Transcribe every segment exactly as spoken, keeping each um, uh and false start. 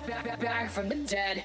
back, back from the dead.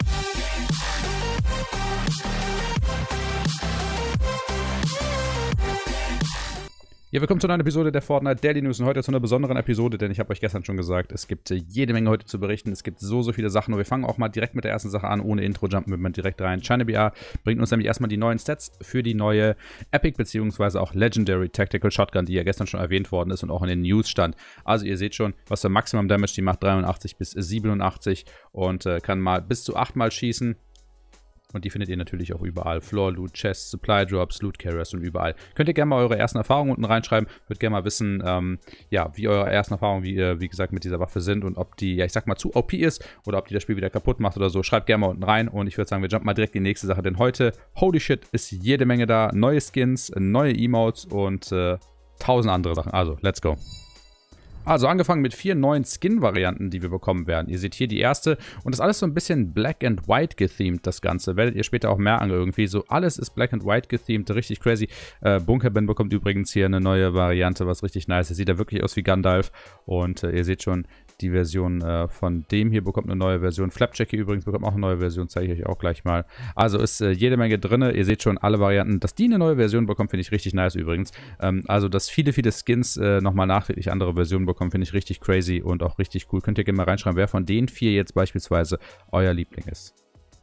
Ja, willkommen zu einer neuen Episode der Fortnite Daily News und heute zu einer besonderen Episode, denn ich habe euch gestern schon gesagt, es gibt jede Menge heute zu berichten, es gibt so, so viele Sachen und wir fangen auch mal direkt mit der ersten Sache an, ohne Intro, jumpen wir mal direkt rein. China B R bringt uns nämlich erstmal die neuen Stats für die neue Epic bzw. auch Legendary Tactical Shotgun, die ja gestern schon erwähnt worden ist und auch in den News stand. Also ihr seht schon, was für Maximum Damage, die macht dreiundachtzig bis siebenundachtzig und äh, kann mal bis zu acht Mal schießen. Und die findet ihr natürlich auch überall. Floor Loot, Chests, Supply Drops, Loot Carriers und überall. Könnt ihr gerne mal eure ersten Erfahrungen unten reinschreiben. Würde gerne mal wissen, ähm, ja, wie eure ersten Erfahrungen, wie, äh, wie gesagt, mit dieser Waffe sind und ob die, ja, ich sag mal, zu O P ist oder ob die das Spiel wieder kaputt macht oder so. Schreibt gerne mal unten rein und ich würde sagen, wir jumpen mal direkt in die nächste Sache, denn heute, holy shit, ist jede Menge da. Neue Skins, neue Emotes und äh, tausend andere Sachen. Also, let's go. Also angefangen mit vier neuen Skin-Varianten, die wir bekommen werden. Ihr seht hier die erste und das ist alles so ein bisschen Black and White gethemed, das Ganze. Werdet ihr später auch merken irgendwie. So alles ist Black and White gethemed, richtig crazy. Äh, Bunkerbin bekommt übrigens hier eine neue Variante, was richtig nice ist. Sieht da wirklich aus wie Gandalf und äh, ihr seht schon, die Version äh, von dem hier bekommt eine neue Version. Flapjack hier übrigens bekommt auch eine neue Version, zeige ich euch auch gleich mal. Also ist äh, jede Menge drin. Ihr seht schon alle Varianten. Dass die eine neue Version bekommen, finde ich richtig nice übrigens. Ähm, also, dass viele, viele Skins äh, nochmal nachträglich andere Versionen bekommen, finde ich richtig crazy und auch richtig cool. Könnt ihr gerne mal reinschreiben, wer von den vier jetzt beispielsweise euer Liebling ist.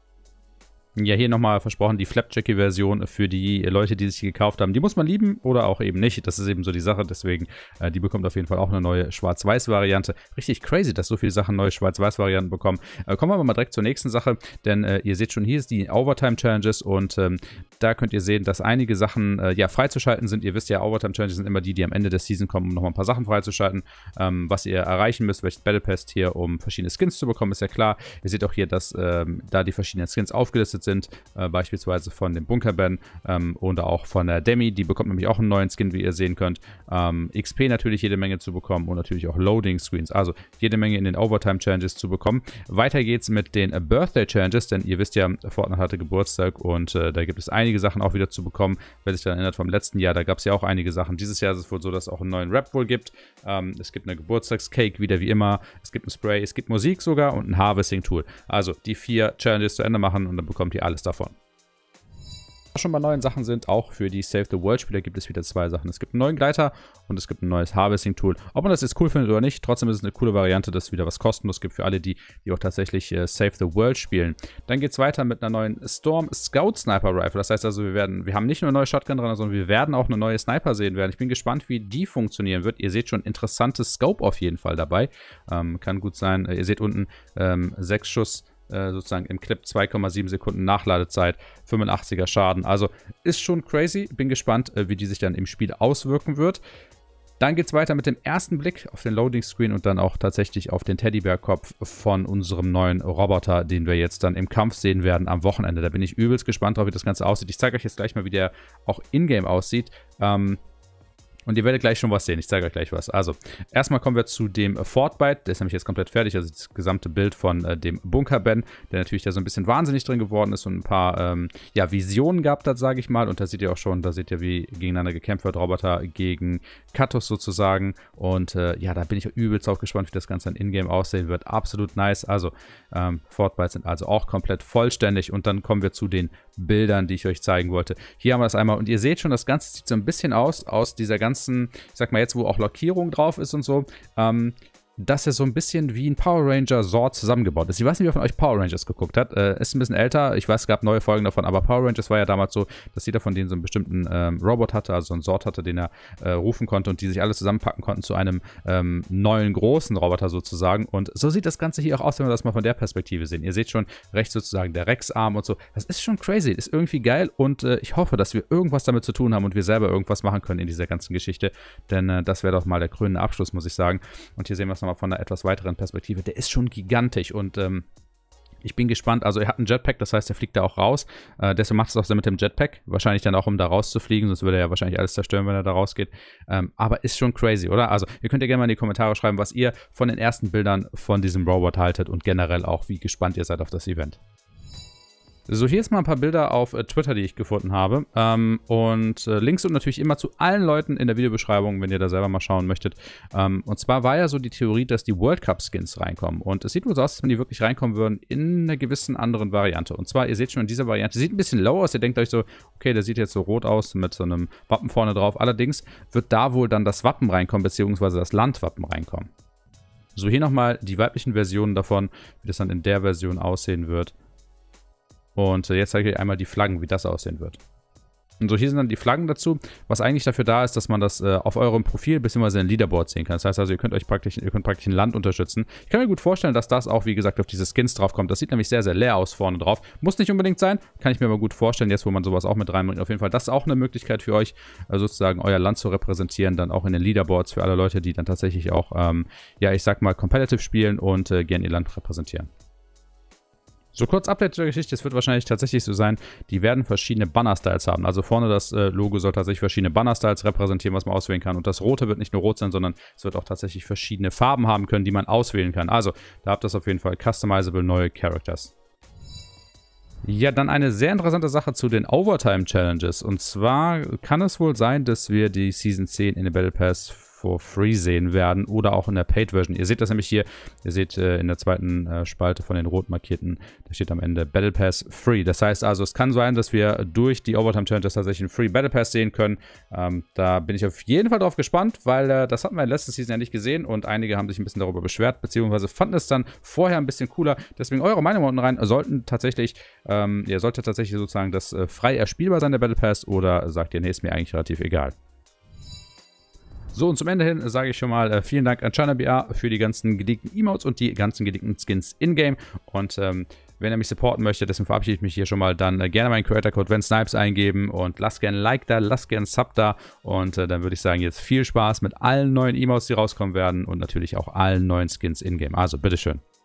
Ja, hier nochmal versprochen, die Flapjacky-Version für die Leute, die sich die gekauft haben. Die muss man lieben oder auch eben nicht. Das ist eben so die Sache. Deswegen, äh, die bekommt auf jeden Fall auch eine neue Schwarz-Weiß-Variante. Richtig crazy, dass so viele Sachen neue Schwarz-Weiß-Varianten bekommen. Äh, kommen wir aber mal direkt zur nächsten Sache. Denn äh, ihr seht schon, hier ist die Overtime-Challenges und ähm, da könnt ihr sehen, dass einige Sachen äh, ja freizuschalten sind. Ihr wisst ja, Overtime-Challenges sind immer die, die am Ende der Season kommen, um nochmal ein paar Sachen freizuschalten. Ähm, was ihr erreichen müsst, welches Battle Pass hier, um verschiedene Skins zu bekommen, ist ja klar. Ihr seht auch hier, dass ähm, da die verschiedenen Skins aufgelistet sind. Sind, äh, beispielsweise von dem Bunkerbin ähm, oder auch von der Demi, die bekommt nämlich auch einen neuen Skin, wie ihr sehen könnt. Ähm, X P natürlich jede Menge zu bekommen und natürlich auch Loading Screens, also jede Menge in den Overtime Challenges zu bekommen. Weiter geht's mit den äh, Birthday Challenges, denn ihr wisst ja, Fortnite hatte Geburtstag und äh, da gibt es einige Sachen auch wieder zu bekommen. Wer sich daran erinnert vom letzten Jahr, da gab es ja auch einige Sachen. Dieses Jahr ist es wohl so, dass es auch einen neuen Rap wohl gibt. Ähm, es gibt eine Geburtstagscake, wieder wie immer. Es gibt ein Spray, es gibt Musik sogar und ein Harvesting Tool. Also die vier Challenges zu Ende machen und dann bekommt ihr alles davon. Schon bei neuen Sachen sind, auch für die Save the World Spieler gibt es wieder zwei Sachen. Es gibt einen neuen Gleiter und es gibt ein neues Harvesting Tool. Ob man das jetzt cool findet oder nicht, trotzdem ist es eine coole Variante, dass es wieder was kostenlos gibt für alle, die, die auch tatsächlich äh, Save the World spielen. Dann geht es weiter mit einer neuen Storm Scout Sniper Rifle. Das heißt also, wir werden, wir haben nicht nur eine neue Shotgun dran, sondern wir werden auch eine neue Sniper sehen werden. Ich bin gespannt, wie die funktionieren wird. Ihr seht schon interessantes Scope auf jeden Fall dabei. Ähm, kann gut sein. Ihr seht unten ähm, sechs Schuss. Sozusagen im Clip zwei Komma sieben Sekunden Nachladezeit, fünfundachtziger Schaden. Also ist schon crazy. Bin gespannt, wie die sich dann im Spiel auswirken wird. Dann geht es weiter mit dem ersten Blick auf den Loading Screen und dann auch tatsächlich auf den Teddybär-Kopf von unserem neuen Roboter, den wir jetzt dann im Kampf sehen werden am Wochenende. Da bin ich übelst gespannt drauf, wie das Ganze aussieht. Ich zeige euch jetzt gleich mal, wie der auch in-game aussieht. Ähm, Und ihr werdet gleich schon was sehen. Ich zeige euch gleich was. Also, erstmal kommen wir zu dem Fortbyte. Der ist nämlich jetzt komplett fertig. Also das gesamte Bild von äh, dem Bunkerbin, der natürlich da so ein bisschen wahnsinnig drin geworden ist und ein paar ähm, ja, Visionen gehabt hat, sage ich mal. Und da seht ihr auch schon, da seht ihr, wie gegeneinander gekämpft wird. Roboter gegen Katus sozusagen. Und äh, ja, da bin ich übelst auch gespannt, wie das Ganze dann in-game aussehen wird. Absolut nice. Also, ähm, Fortbytes sind also auch komplett vollständig. Und dann kommen wir zu den Bildern, die ich euch zeigen wollte. Hier haben wir das einmal. Und ihr seht schon, das Ganze sieht so ein bisschen aus, aus dieser ganzen ich sag mal jetzt, wo auch Lackierung drauf ist und so, ähm, dass er so ein bisschen wie ein Power Ranger Sword zusammengebaut ist. Ich weiß nicht, wer von euch Power Rangers geguckt hat. Äh, ist ein bisschen älter. Ich weiß, es gab neue Folgen davon, aber Power Rangers war ja damals so, dass jeder von denen so einen bestimmten ähm, Robot hatte, also einen Sword hatte, den er äh, rufen konnte und die sich alle zusammenpacken konnten zu einem ähm, neuen großen Roboter sozusagen. Und so sieht das Ganze hier auch aus, wenn wir das mal von der Perspektive sehen. Ihr seht schon rechts sozusagen der Rex-Arm und so. Das ist schon crazy. Ist irgendwie geil und äh, ich hoffe, dass wir irgendwas damit zu tun haben und wir selber irgendwas machen können in dieser ganzen Geschichte. Denn äh, das wäre doch mal der krönende Abschluss, muss ich sagen. Und hier sehen wir es nochmal von einer etwas weiteren Perspektive. Der ist schon gigantisch und ähm, ich bin gespannt. Also er hat einen Jetpack, das heißt, er fliegt da auch raus. Äh, deswegen macht es auch Sinn mit dem Jetpack. Wahrscheinlich dann auch, um da rauszufliegen, sonst würde er ja wahrscheinlich alles zerstören, wenn er da rausgeht. Ähm, aber ist schon crazy, oder? Also ihr könnt ja gerne mal in die Kommentare schreiben, was ihr von den ersten Bildern von diesem Robot haltet und generell auch, wie gespannt ihr seid auf das Event. So, hier ist mal ein paar Bilder auf äh, Twitter, die ich gefunden habe. Ähm, und äh, Links sind natürlich immer zu allen Leuten in der Videobeschreibung, wenn ihr da selber mal schauen möchtet. Ähm, und zwar war ja so die Theorie, dass die World Cup Skins reinkommen. Und es sieht wohl so aus, als wenn die wirklich reinkommen würden in einer gewissen anderen Variante. Und zwar, ihr seht schon in dieser Variante, sieht ein bisschen low aus. Ihr denkt euch so, okay, der sieht jetzt so rot aus mit so einem Wappen vorne drauf. Allerdings wird da wohl dann das Wappen reinkommen, beziehungsweise das Landwappen reinkommen. So, hier nochmal die weiblichen Versionen davon, wie das dann in der Version aussehen wird. Und jetzt zeige ich euch einmal die Flaggen, wie das aussehen wird. Und so, hier sind dann die Flaggen dazu, was eigentlich dafür da ist, dass man das äh, auf eurem Profil bzw. ein Leaderboard sehen kann. Das heißt also, ihr könnt euch praktisch, ihr könnt praktisch ein Land unterstützen. Ich kann mir gut vorstellen, dass das auch, wie gesagt, auf diese Skins drauf kommt. Das sieht nämlich sehr, sehr leer aus vorne drauf. Muss nicht unbedingt sein, kann ich mir aber gut vorstellen, jetzt wo man sowas auch mit reinbringt. Auf jeden Fall, das ist auch eine Möglichkeit für euch, äh, sozusagen euer Land zu repräsentieren, dann auch in den Leaderboards für alle Leute, die dann tatsächlich auch, ähm, ja, ich sag mal, competitive spielen und äh, gerne ihr Land repräsentieren. So, kurz Update zur Geschichte. Es wird wahrscheinlich tatsächlich so sein, die werden verschiedene Banner-Styles haben. Also vorne das äh, Logo soll tatsächlich verschiedene Banner-Styles repräsentieren, was man auswählen kann. Und das Rote wird nicht nur rot sein, sondern es wird auch tatsächlich verschiedene Farben haben können, die man auswählen kann. Also, da habt ihr auf jeden Fall customizable neue Characters. Ja, dann eine sehr interessante Sache zu den Overtime-Challenges. Und zwar kann es wohl sein, dass wir die Season zehn in den Battle Pass for free sehen werden oder auch in der Paid-Version. Ihr seht das nämlich hier, ihr seht äh, in der zweiten äh, Spalte von den rot markierten, da steht am Ende Battle Pass Free. Das heißt also, es kann sein, dass wir durch die Overtime-Challenges tatsächlich einen Free Battle Pass sehen können. Ähm, da bin ich auf jeden Fall drauf gespannt, weil äh, das hatten wir in letzter Season ja nicht gesehen und einige haben sich ein bisschen darüber beschwert, beziehungsweise fanden es dann vorher ein bisschen cooler. Deswegen eure Meinung unten rein, sollten tatsächlich, ähm, ihr solltet tatsächlich sozusagen das äh, frei erspielbar sein, der Battle Pass, oder sagt ihr, nee, ist mir eigentlich relativ egal. So, und zum Ende hin sage ich schon mal äh, vielen Dank an ChinaBR für die ganzen geleakten Emotes und die ganzen geleakten Skins in-game. Und ähm, wenn ihr mich supporten möchtet, deswegen verabschiede ich mich hier schon mal, dann äh, gerne meinen Creator-Code VenSnipes eingeben und lasst gerne ein Like da, lasst gerne ein Sub da. Und äh, dann würde ich sagen, jetzt viel Spaß mit allen neuen Emotes, die rauskommen werden und natürlich auch allen neuen Skins in-game. Also, bitteschön.